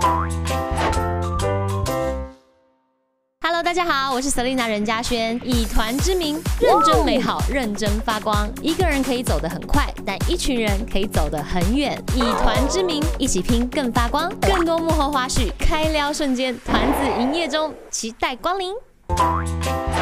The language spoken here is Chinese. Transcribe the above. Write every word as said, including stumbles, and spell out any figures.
Hello， 大家好，我是 Selina 任嘉萱。以团之名，认真美好，认真发光。一个人可以走得很快，但一群人可以走得很远。以团之名，一起拼更发光。更多幕后花絮，开撩瞬间，团子营业中，期待光临。